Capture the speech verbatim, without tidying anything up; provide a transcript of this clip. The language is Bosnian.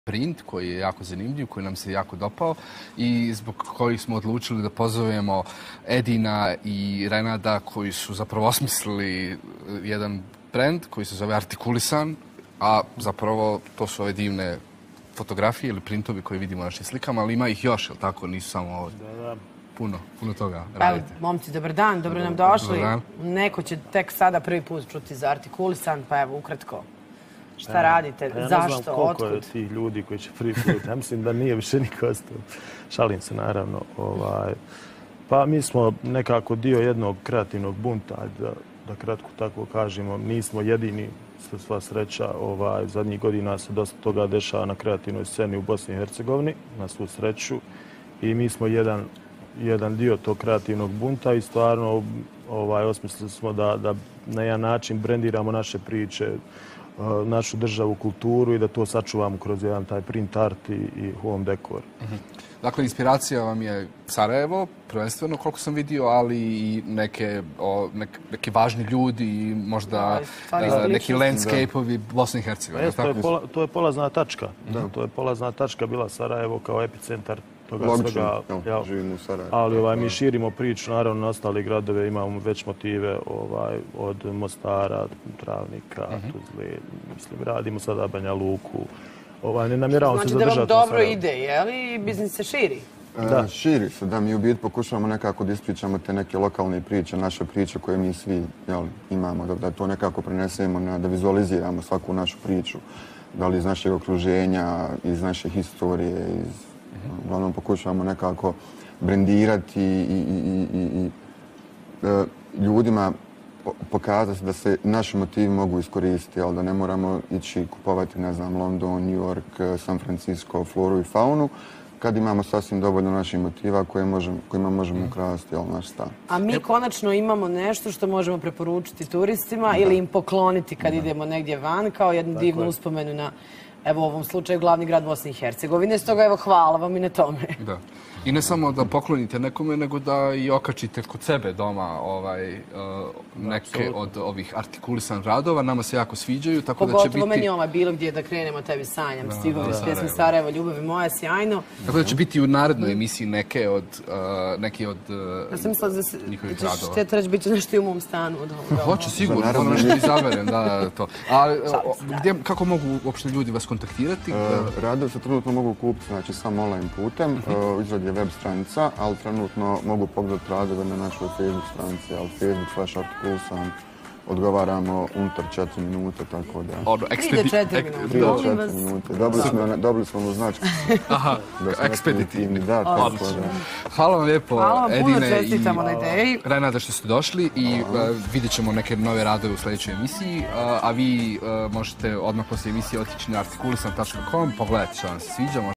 print koji je jako zanimljiv, koji nam se jako dopao i zbog kojih smo odlučili da pozovemo Edina i Renada koji su zapravo osmislili jedan brand koji se zove Artikulisan, a zapravo to su ove divne fotografije ili printovi koje vidimo na našim slikama, ali ima ih još, jel tako? Nisu samo ovo. Puno, puno toga radite. Evo, momci, dobar dan, dobro nam došli. Neko će tek sada prvi put čuti za Artikulisan, pa evo, ukratko. Šta radite? Zašto? Ja ne znam koliko je tih ljudi koji će prvi put. Ja mislim da nije više niko ostao. Šalim se, naravno. Pa mi smo nekako dio jednog kreativnog bunta, da kratko tako kažemo. Nismo jedini, sva sreća. Zadnjih godina se dosta toga dešava na kreativnoj sceni u Bosni i Hercegovini, na svu sreću. I mi smo jedan jedan dio tog kreativnog bunta i stvarno osmislili smo da na jedan način brendiramo naše priče, našu državu, kulturu i da to sačuvamo kroz jedan taj print art i home dekor. Dakle, inspiracija vam je Sarajevo, prvenstveno, koliko sam vidio, ali i neke važni ljudi i možda neki landscape-ovi Bosne i Hercegovine. To je polazna tačka. To je polazna tačka bila Sarajevo kao epicentar toga svega. Ali mi širimo priču, naravno, na ostali gradove imamo već motive od Mostara, Travnika, Tuzle, mislim, radimo sada Banja Luku. Ne namjeravamo se zadržati na Sarajevo. Znači da vam dobro ide, je li? Biznis se širi? Da, širi se, da mi u biti pokušavamo nekako da ispričamo te neke lokalne priče, naše priče koje mi svi imamo, da to nekako prenesemo, da vizualiziramo svaku našu priču, da li iz našeg okruženja, iz naše historije, uglavnom pokušavamo nekako brendirati i ljudima pokazati da se naši motivi mogu iskoristiti, ali da ne moramo ići kupovati, ne znam, London, New York, San Francisco, floru i faunu, kad imamo sasvim dovoljno naših motiva kojima možemo ukrasti naš stan. A mi konačno imamo nešto što možemo preporučiti turistima ili im pokloniti kad idemo negdje van, kao jednu divnu uspomenu na, evo u ovom slučaju, glavni grad Bosne i Hercegovine. Stoga, evo, hvala vam i na tome. Da. I ne samo da poklonite nekome, nego da i okačite kod sebe doma neke od ovih artikulisan radova. Nama se jako sviđaju, tako da će biti... Pogotovo meni ovaj bilo gdje da krenemo tebi sanjam. Stigovi s pjesmi Sarajevo, ljubavi moja, sjajno. Tako da će biti u narednoj emisiji neke od njihovih radova. Ja sam mislila da će reći biti nešto i u mom stanu. Hoće, sigurno, ono nešto izaberem, da, to. A kako mogu uopšte ljudi vas kontaktirati? Radovi se trenutno mogu kupiti, znači samo online putem. Izrad je web stranica, ali trenutno mogu pogledati radove na našoj Facebook stranici, ali Facebook slash Artikulisan odgovaramo unutar četiri minute, tako da... Prije četiri minute. Dobili smo mu značku. Aha, ekspeditivni. Da, tako da. Hvala vam lijepo, Edine i Renata, što ste došli i vidjet ćemo neke nove radove u sljedećoj emisiji, a vi možete odmah poslije emisije otići na artikulisan tačka com, pogledati što vam se sviđa.